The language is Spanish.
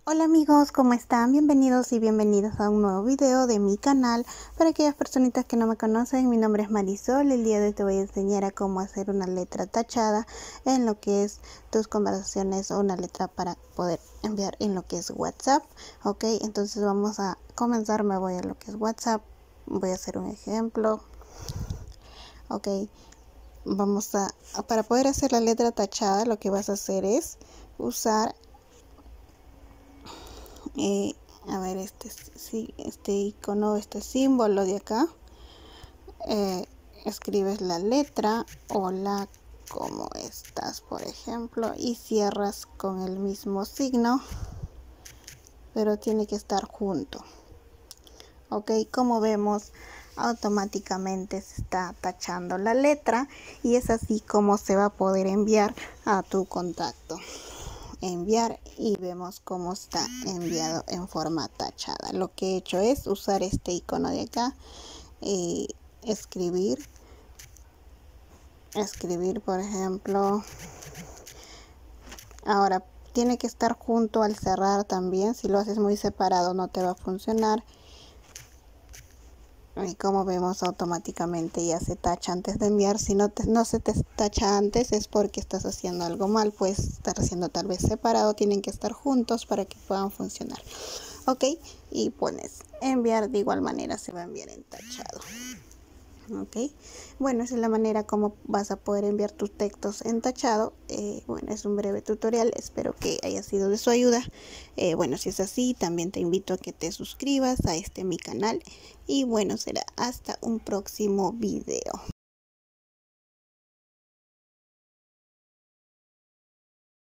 Hola amigos, ¿cómo están? Bienvenidos y bienvenidas a un nuevo video de mi canal. Para aquellas personitas que no me conocen, mi nombre es Marisol. El día de hoy te voy a enseñar a cómo hacer una letra tachada en lo que es tus conversaciones o una letra para poder enviar en lo que es WhatsApp. Ok, entonces vamos a comenzar. Me voy a lo que es WhatsApp. Voy a hacer un ejemplo. Ok, para poder hacer la letra tachada, lo que vas a hacer es usar a ver, este icono, este símbolo de acá. Escribes la letra, hola, ¿cómo estás? Por ejemplo, y cierras con el mismo signo, pero tiene que estar junto. Ok, como vemos, automáticamente se está tachando la letra y es así como se va a poder enviar a tu contacto. Enviar y vemos cómo está enviado en forma tachada. Lo que he hecho es usar este icono de acá y escribir por ejemplo. Ahora tiene que estar junto al cerrar también. Si lo haces muy separado no te va a funcionar. Y como vemos, automáticamente ya se tacha antes de enviar. Si no se te tacha antes es porque estás haciendo algo mal. Puedes estar haciendo tal vez separado. Tienen que estar juntos para que puedan funcionar. Ok, y pones enviar. De igual manera se va a enviar en tachado. Ok, bueno, esa es la manera como vas a poder enviar tus textos en tachado. Bueno, es un breve tutorial, espero que haya sido de su ayuda. Bueno, si es así, también te invito a que te suscribas a mi canal. Y bueno, será hasta un próximo video.